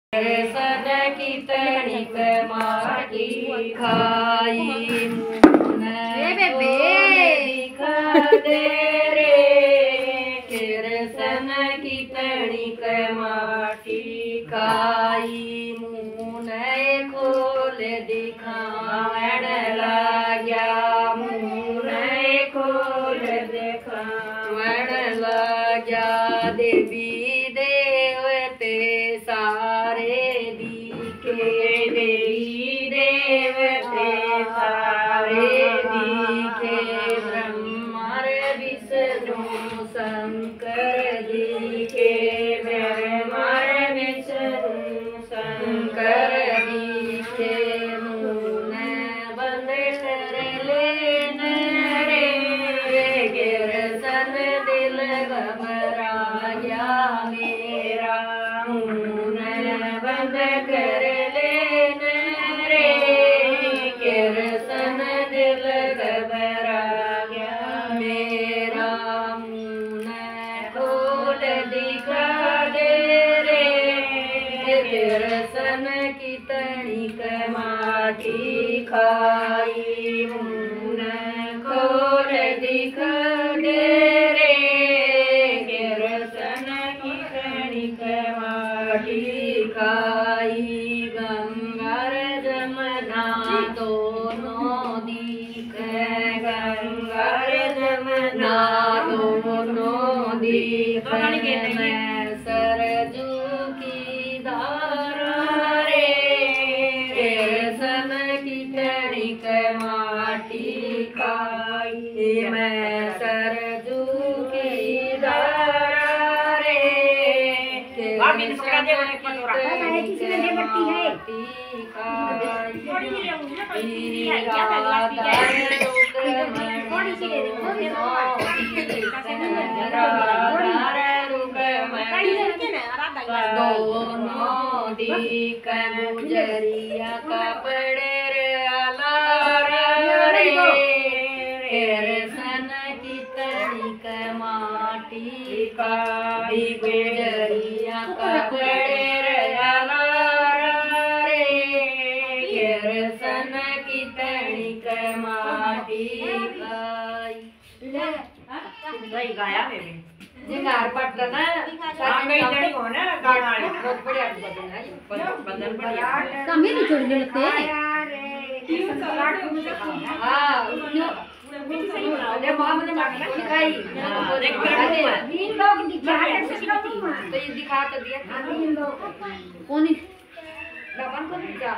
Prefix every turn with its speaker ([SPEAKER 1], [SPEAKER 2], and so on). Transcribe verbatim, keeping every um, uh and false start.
[SPEAKER 1] सन की तनिक माटी खाई दिखा दे रे। किरसन की तनिक माटी खाई मुँह खोल दिखावण लाग्या। मुँह खोल दिखावण लाग्या। देवी देवते सारे दिखे। देवी देवते सारे दिखे। ब्रह्मा विष्णु शंकर दिखे। ब्रह्मा विष्णु शंकर दिखे। मुँह बंद कर लेने रे। गिरसन दिल घबरा गया मेरा। बंद कर लेने रे। किरसन दिल घबरा गया मेरा। मुँह खोल दिखा दे रे। किरसन की तनिक माटी खाई। मुँह खोल दिखा दे रे। किरसन की तनिक माटी खाई। गंगा जमुना दोनों दिखे। गंगा जमुना दोनों दिखे। मैं सरजू की धारा रे। किरसन की तनिक माटी खाई। मैं सरजू की धारा रे। दोनों दिख गुजरिया कपड़े रे। किरसन की तनिक माटी खाई। गुजरिया कपड़े रे। किरसन की तनिक माटी खाई।
[SPEAKER 2] गाया बेबी
[SPEAKER 1] जिंगार पटना ना
[SPEAKER 2] आंगई जड़ी हो ना गाना
[SPEAKER 1] बहुत बढ़िया बदलना
[SPEAKER 2] बदल बढ़िया
[SPEAKER 3] कमी नहीं छोड़ देते
[SPEAKER 1] हां अरे मां ने माटी खाई।
[SPEAKER 3] तीन लोग दिखा
[SPEAKER 1] तो ये दिखा तो दिया।
[SPEAKER 3] कौन
[SPEAKER 1] लवन को दिखा